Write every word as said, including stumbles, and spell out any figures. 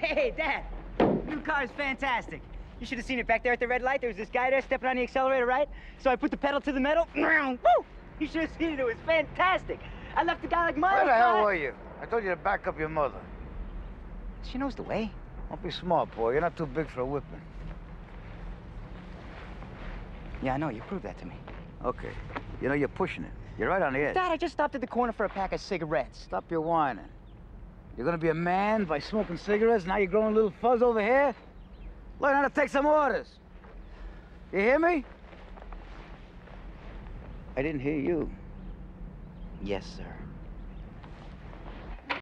Hey, Dad, new car is fantastic. You should have seen it back there at the red light. There was this guy there stepping on the accelerator, right? So I put the pedal to the metal. Woo! You should have seen it. It was fantastic. I left the guy like miles. Where the hell by. were you? I told you to back up your mother. She knows the way. Don't be smart, boy. You're not too big for a whipping. Yeah, I know. You proved that to me. Okay. You know, you're pushing it. You're right on the edge. Dad, I just stopped at the corner for a pack of cigarettes. Stop your whining. You're gonna be a man by smoking cigarettes? Now you're growing a little fuzz over here? Learn how to take some orders. You hear me? I didn't hear you. Yes, sir.